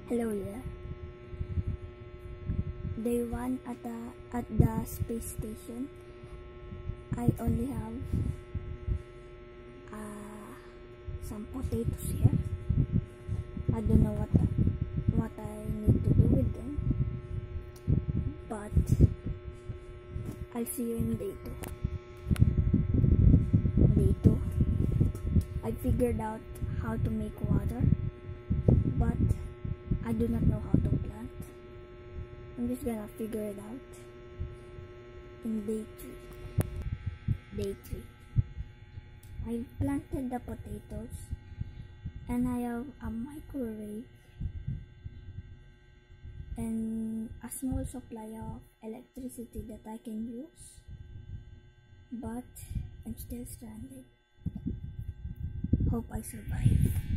Hello there. Day 1 at the space station. I only have some potatoes here. I don't know what I need to do with them, but I'll see you in day 2. Day 2, I figured out how to make water, but I do not know how to plant. I'm just gonna figure it out in day 3. Day 3, I planted the potatoes and I have a microwave and a small supply of electricity that I can use, but I'm still stranded. Hope I survive.